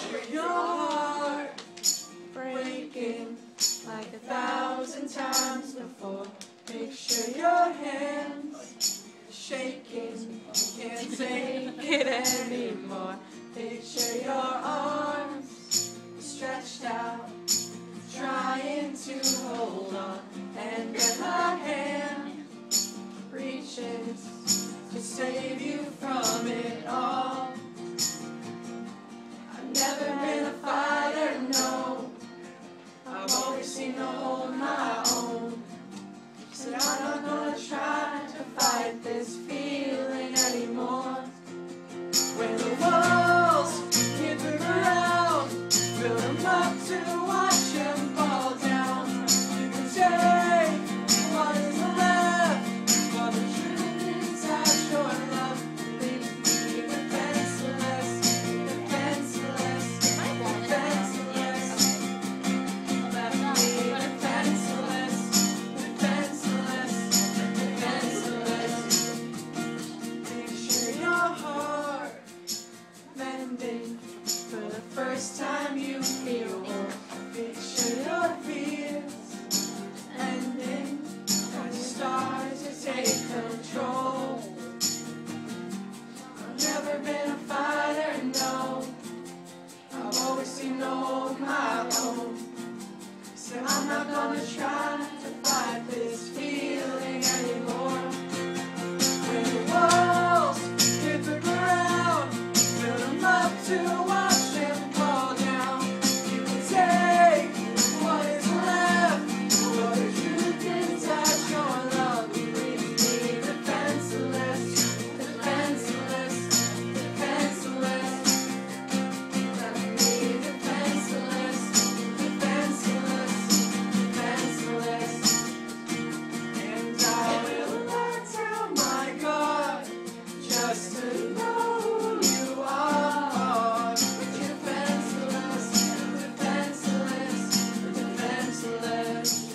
Picture your heart breaking like 1,000 times before. Picture your hands shaking, can't take it anymore. Picture your arms stretched out, trying to hold on, and then a hand reaches to save you from it all. I've never been a fighter, no. I've always seemed to hold my own. Said I'm not gonna try to fight this feeling anymore. When the walls hit the ground, build them up to watch them fall down. You can take what is left, but the truth inside your love leaves me defenseless, defenseless, defenseless. Left me defenseless, defenseless, defenseless. Picture your heart mending for the first time you feel war. Picture your fears ending as you start to take control. I've never been a fighter, no. I've always seemed to hold my own. So I'm not gonna try to fight this feeling anymore. When the walls hit the ground, build them up to watch them fall down. You can take what is left, but the truth inside your love leaves me defenseless, defenseless, defenseless. Left me defenseless, defenseless, defenseless. And I will let down my guard just to know who you are. Defenseless, defenseless, defenseless.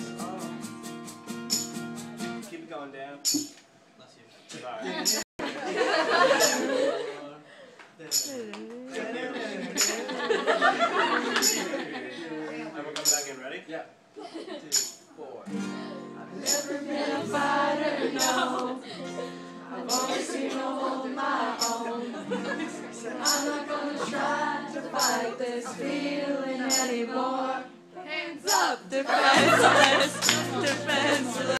Keep it going, Dan. Bless you. Sorry. And we're coming back in, ready? Yeah. 2, 4. I've never been a fighter, no. I've always seemed to hold my own. I'm not gonna try to fight this feeling anymore. Hands up, defenseless, defenseless.